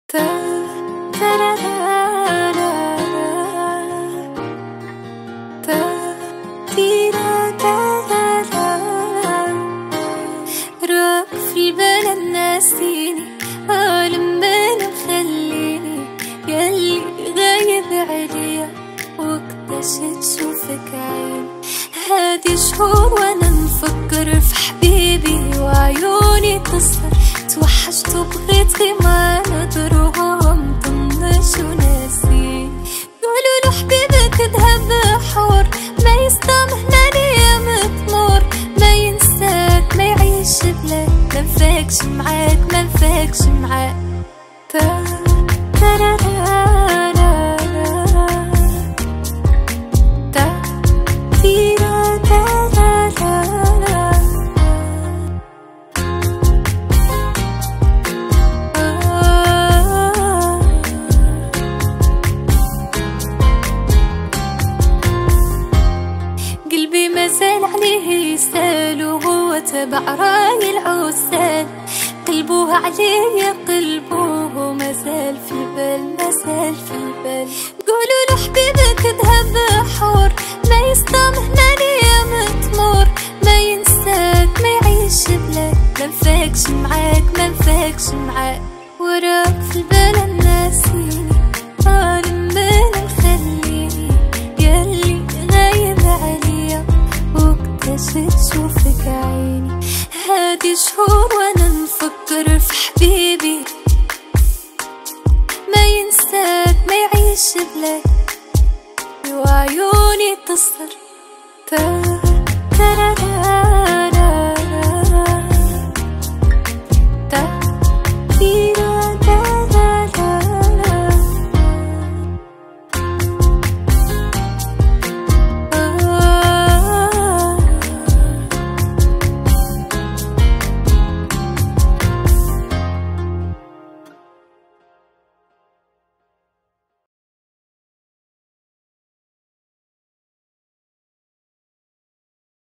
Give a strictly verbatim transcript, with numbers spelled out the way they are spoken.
تا ترارارارا تا تيرا تارارا راك في البال ناسيني لما مخليني ياللي غايب عليا وقتاش تشوفك عين. هادي شهور وانا نفكر في حبيبي وعيوني تصفر، توحشت وبغيت غيما نضرهم طنش وناسين. قولولو حبيبك ذهب حور ما يستمهلني يا متمور، ما ينساك ما يعيش بلاك ما نفاكش معاك ما نفاكش معاك. تا ترارارارا تا تيرا تارارارا قلبي مازال عليه يسال وهو تبع راي العسال، قلبوه عليه قلبوه مازال في البال مازال في البال. قولولو حبيبك ذهب حور ما يستمهلني يا متمور، ما ينساك ما يعيش بلاك ما نفاكش معاك ما نفاكش معاك. وراك في البال ناسيني لما مخليني ياللي غايب عليا وقتاش تشوفك عيني. هادي شهور وانا نفكر في حبيبي ما ينساك ما يعيش بلاك وعيوني تصفر،